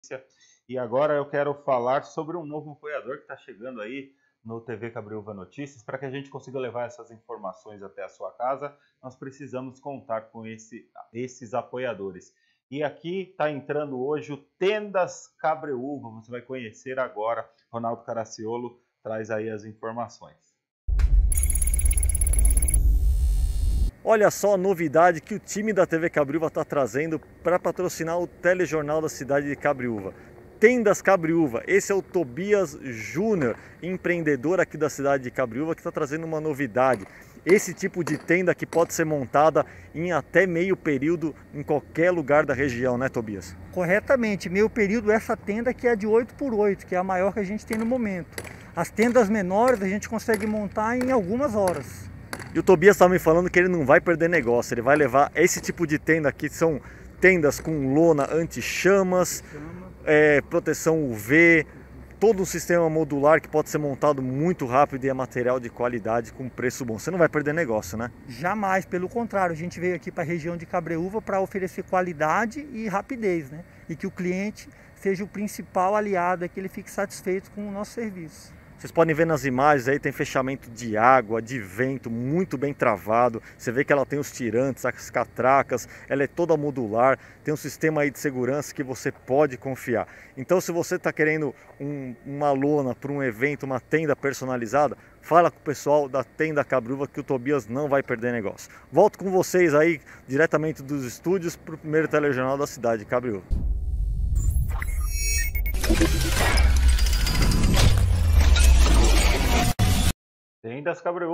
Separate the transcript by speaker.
Speaker 1: E agora eu quero falar sobre um novo apoiador que está chegando aí no TV Cabriúva Notícias. Para que a gente consiga levar essas informações até a sua casa, nós precisamos contar com esses apoiadores. E aqui está entrando hoje o Tendas Cabriúva. Você vai conhecer agora. Ronaldo Caraciolo traz aí as informações.
Speaker 2: Olha só a novidade que o time da TV Cabriúva está trazendo para patrocinar o telejornal da cidade de Cabriúva. Tendas Cabriúva, esse é o Tobias Júnior, empreendedor aqui da cidade de Cabriúva, que está trazendo uma novidade. Esse tipo de tenda que pode ser montada em até meio período em qualquer lugar da região, né, Tobias?
Speaker 3: Corretamente, meio período, essa tenda que é de 8x8, que é a maior que a gente tem no momento. As tendas menores a gente consegue montar em algumas horas.
Speaker 2: E o Tobias está me falando que ele não vai perder negócio, ele vai levar esse tipo de tenda aqui, são tendas com lona anti-chamas, proteção UV, todo um sistema modular que pode ser montado muito rápido e é material de qualidade com preço bom. Você não vai perder negócio, né?
Speaker 3: Jamais, pelo contrário, a gente veio aqui para a região de Cabriúva para oferecer qualidade e rapidez, né? E que o cliente seja o principal aliado, que ele fique satisfeito com o nosso serviço.
Speaker 2: Vocês podem ver nas imagens aí, tem fechamento de água, de vento, muito bem travado. Você vê que ela tem os tirantes, as catracas, ela é toda modular, tem um sistema aí de segurança que você pode confiar. Então, se você está querendo uma lona para um evento, uma tenda personalizada, fala com o pessoal da Tenda Cabriúva que o Tobias não vai perder negócio. Volto com vocês aí, diretamente dos estúdios, para o primeiro telejornal da cidade de Cabriúva.
Speaker 1: Tendas Cabriúva.